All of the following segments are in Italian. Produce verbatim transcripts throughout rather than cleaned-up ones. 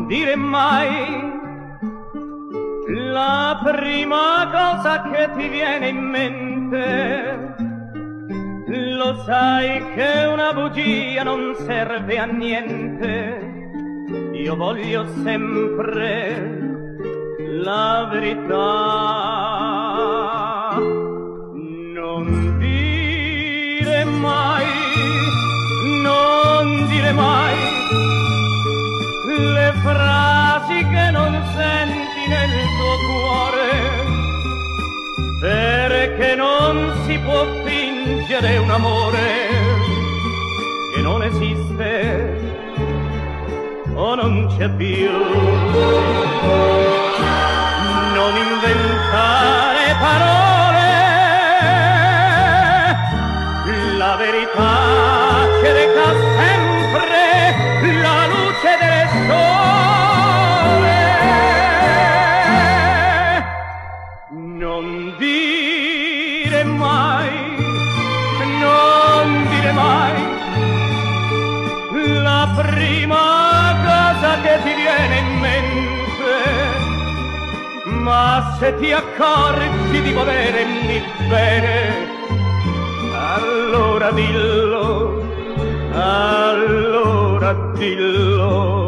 dire mai la prima cosa che ti viene in mente. Lo sai che una bugia non serve a niente. Io voglio sempre la verità. Non dire mai, non dire mai le frasi che non senti nel tuo cuore, perché non si può fingere un amore che non esiste o non c'è più. Non inventare parole, la verità che reca sempre la luce del sole. Non dire mai, non dire mai la prima cosa che ti viene in mente, ma se ti accorgi di volermi bene, allora dillo, allora dillo.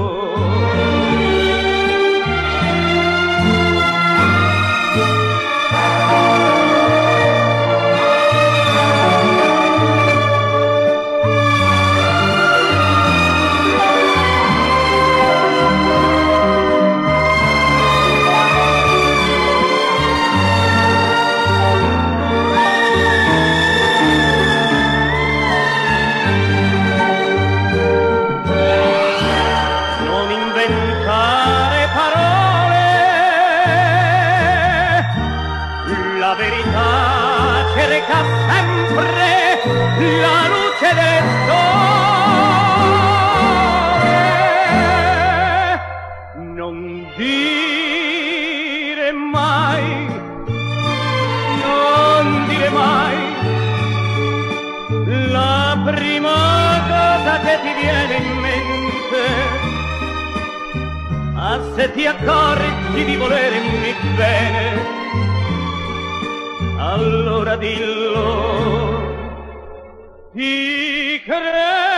La verità che reca sempre la luce del sole. Non dire mai, non dire mai la prima cosa che ti viene in mente, ma se ti accorgi di volermi bene, allora dillo, ti credo.